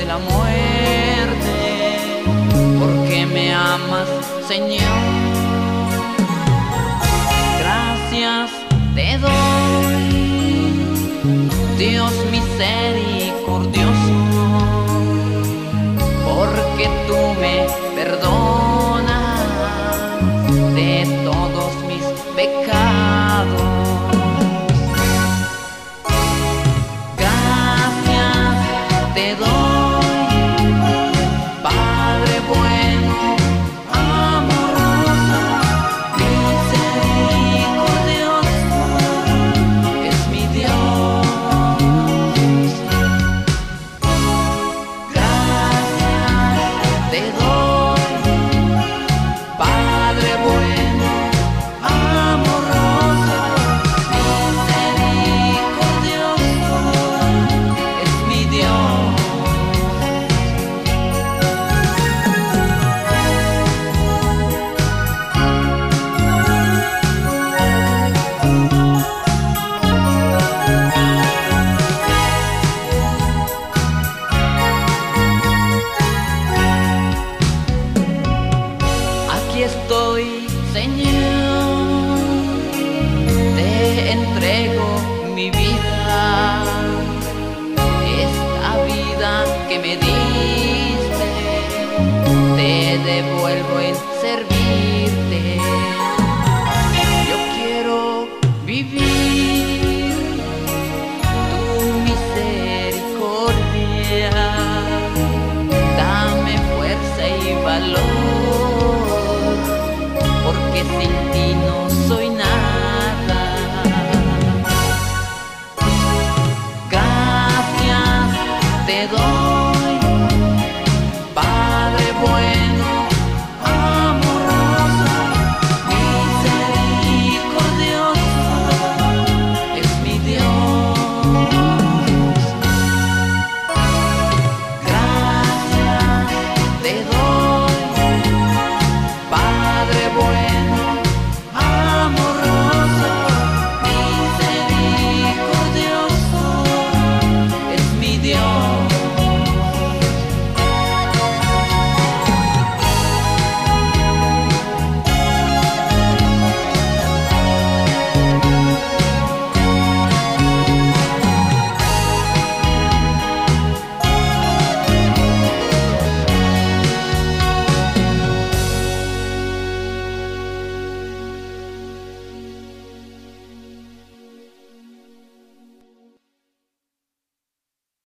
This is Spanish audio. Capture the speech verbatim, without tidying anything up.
la muerte, porque me amas, Señor. Gracias te doy, Dios misericordioso, porque tú me perdonas de todos mis pecados. Gracias te doy, Padre bueno, amoroso, misericordioso, es mi Dios. Gracias te doy, Padre bueno, amoroso, misericordioso, es mi Dios. Aquí estoy, Señor, te entrego mi vida, esta vida que me diste, te devuelvo en servicio.